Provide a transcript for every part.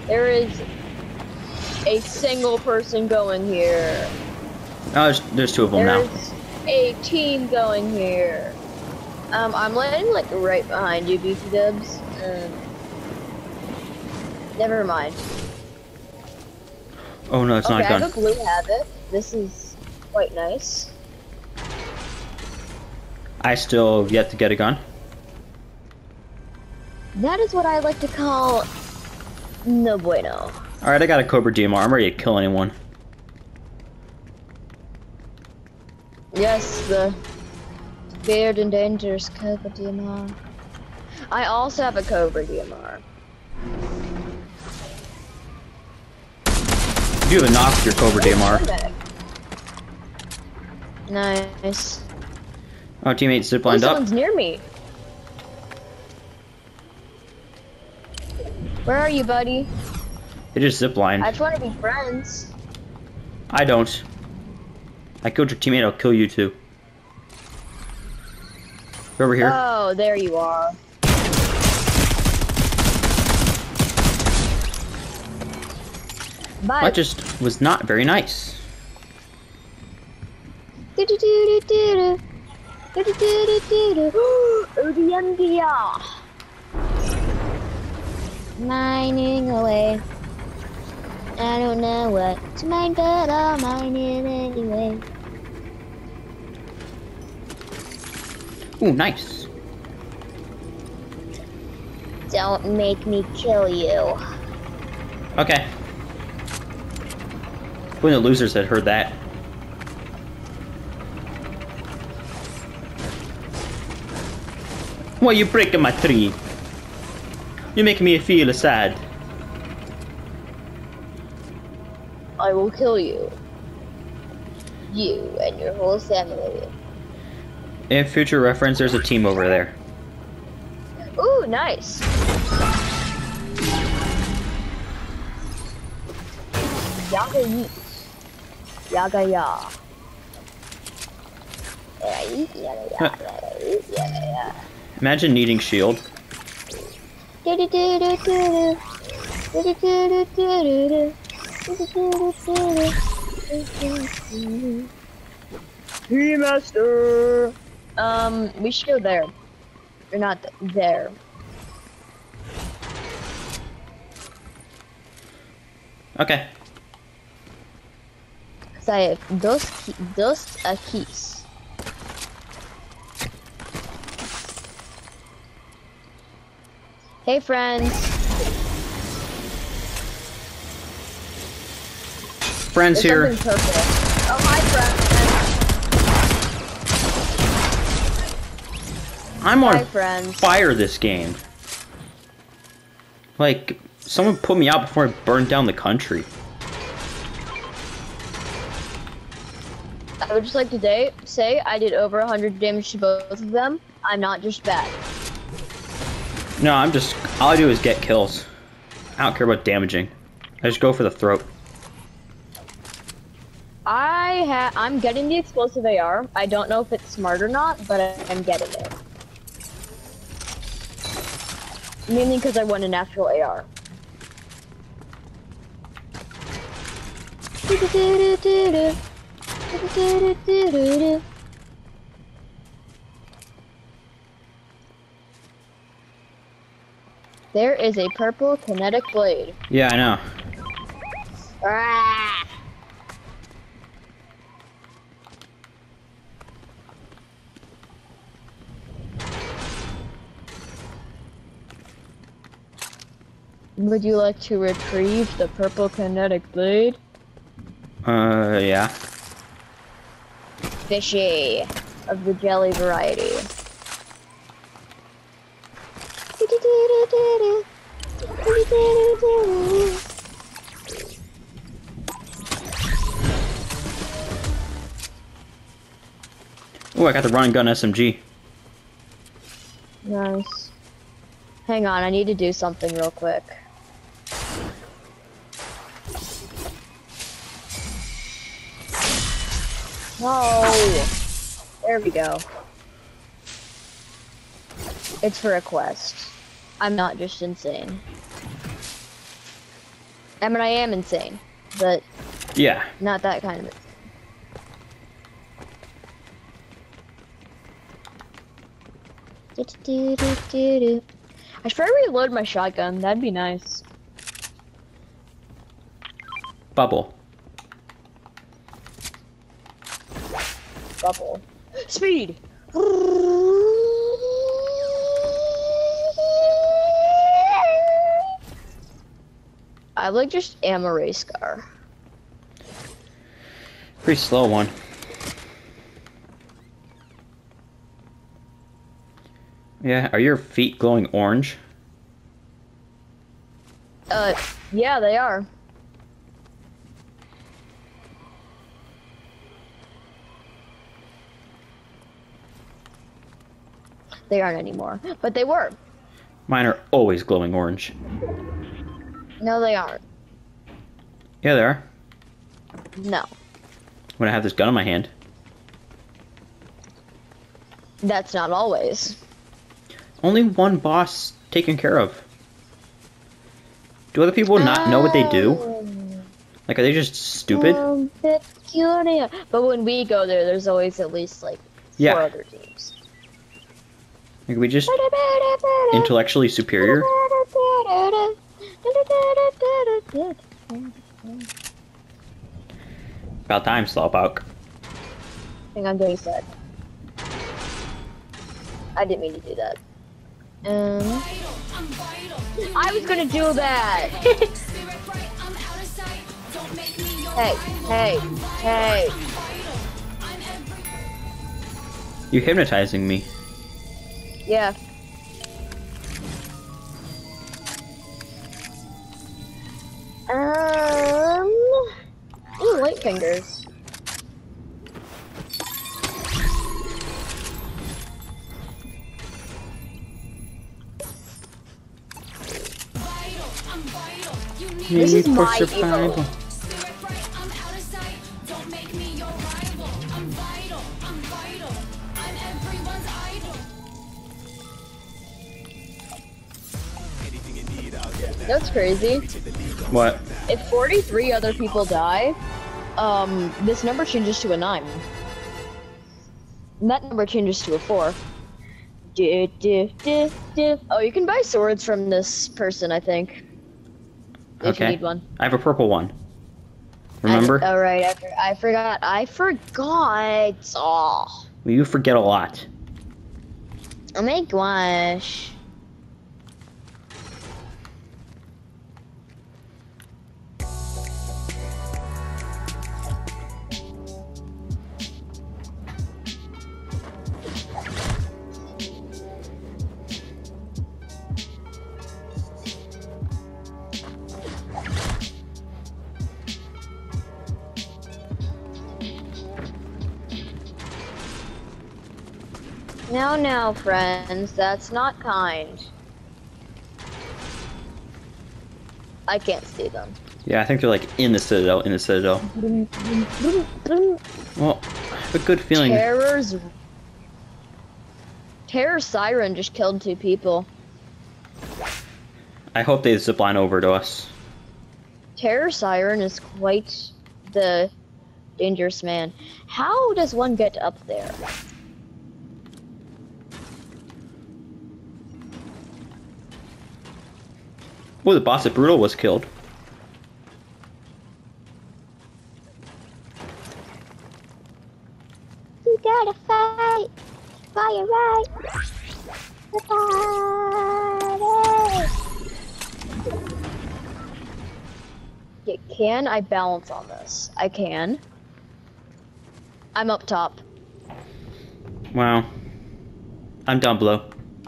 There is a single person going here. Oh, there's two of them now. There's a team going here. I'm landing like right behind you, Beefy Dubs. Never mind. Oh no, it's not a gun. I have a blue habit. This is quite nice. I still have yet to get a gun. That is what I like to call no bueno. Alright, I got a Cobra DMR. I'm ready to kill anyone. Yes, the weird and dangerous Cobra DMR. I also have a Cobra DMR. You have a knock with your Cobra DMR. Nice. Oh, teammate ziplined up. Someone's near me. Where are you, buddy? They just ziplined. I just want to be friends. I don't. I killed your teammate, I'll kill you too. You're over here. Oh, there you are. Bye. That just was not very nice. Mining away. I don't know what to mine, but I'll mine it anyway. Ooh, nice. Don't make me kill you. Okay. When the losers had heard that. Why you breaking my tree? You make me feel sad. I will kill you. You and your whole family. In future reference, there's a team over there. Ooh, nice. Yaga yeet. Yaga ya. Imagine needing shield. Master. We should go there. You're not there. Okay. Cause I have dos keys. Hey friends. Friends here. There's something purple. Oh hi friends. I'm on Hi friends. fire this game. Like, someone put me out before I burned down the country. I would just like to say I did over 100 damage to both of them. I'm not just bad. No, all I do is get kills. I don't care about damaging. I just go for the throat. I'm getting the explosive AR. I don't know if it's smart or not, but I'm getting it. Mainly because I want a natural AR. There is a purple kinetic blade. Yeah, I know. Ah! Would you like to retrieve the purple kinetic blade? Yeah. Fishy. Of the jelly variety. Oh, I got the run and gun SMG. Nice. Hang on, I need to do something real quick. No! There we go. It's for a quest. I'm not just insane. I mean, I am insane, but Yeah. not that kind of insane. Do-do-do-do-do. I should probably reload my shotgun. That'd be nice. Bubble. Bubble. Speed! I like just ammo race car. Pretty slow one. Yeah, are your feet glowing orange? Yeah, they are. They aren't anymore, but they were. Mine are always glowing orange. No, they aren't. Yeah, they are. No, When I have this gun in my hand. that's not always. Only one boss taken care of. Do other people not know what they do? Like, are they just stupid? Peculiar. But when we go there, there's always at least like Yeah. 4 other teams. Like, are we just intellectually superior? About time, Slowpoke. I think I'm doing sad. I didn't mean to do that. I was gonna do that! Hey, hey, hey. You're hypnotizing me. Yeah. Ooh, light fingers. This is my evil. That's crazy. What? If 43 other people die, this number changes to a 9. And that number changes to a 4. Oh, you can buy swords from this person, I think. If you Okay. need one. I have a purple one. Remember? Oh, right, I forgot. I forgot. Oh, Well, you forget a lot. oh my gosh. No, friends, that's not kind. I can't see them. Yeah, I think they're like in the citadel. Well, I have a good feeling. Terror Siren just killed 2 people. I hope they zipline over to us. Terror Siren is quite the dangerous man. How does one get up there? Oh, the boss at Brutal was killed. You gotta fight for your right. Yeah, can I balance on this? I can. I'm up top. Wow. I'm down below.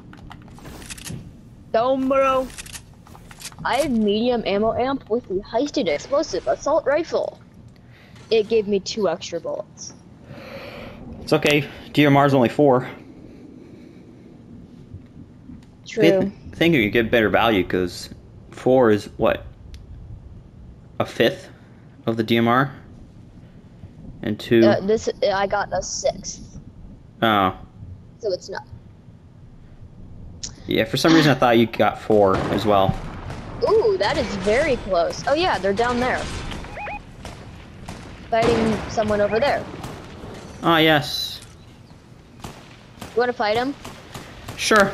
Down below. I have medium ammo amp with the heisted explosive assault rifle. It gave me 2 extra bullets. It's okay. DMR's only 4. True. I think you get better value because 4 is what? A fifth of the DMR? And 2. I got a 6th, Oh. so it's not. Yeah, for some reason I thought you got 4 as well. Ooh, that is very close. Oh yeah, they're down there. Fighting someone over there. Ah, yes. You wanna fight him? Sure.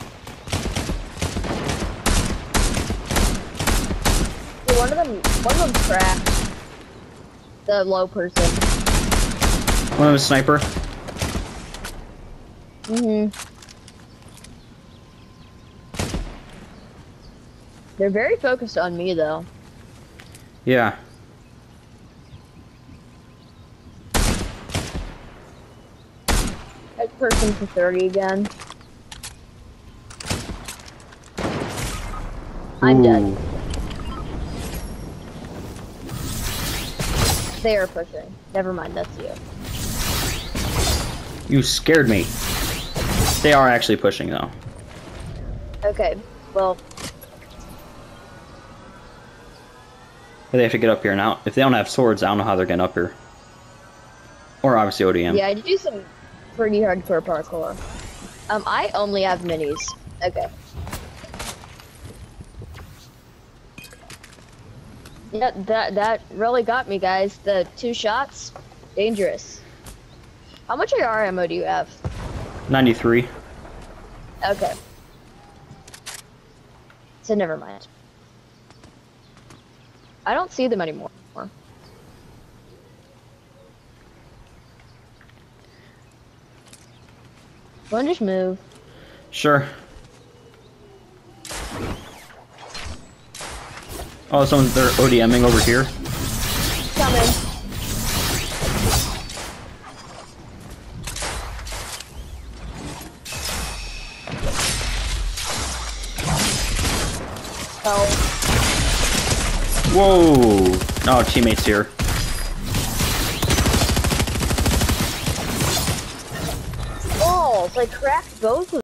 Dude, one of them cracked. The low person. One of them sniper. They're very focused on me though. Yeah. That person for 30 again. I'm dead. Ooh. They are pushing. Never mind, that's you. You scared me. They are actually pushing though. Okay, well, But they have to get up here now. If they don't have swords, I don't know how they're getting up here. Or obviously ODM. yeah, I do some pretty hardcore parkour. I only have minis. Okay. Yeah, that really got me, guys. The 2 shots, dangerous. How much AR ammo do you have? 93. Okay. So never mind. I don't see them anymore. Wanna just move? Sure. Oh, they're ODMing over here. Coming. Oh. Whoa! Oh, teammates here. Oh, so I cracked both of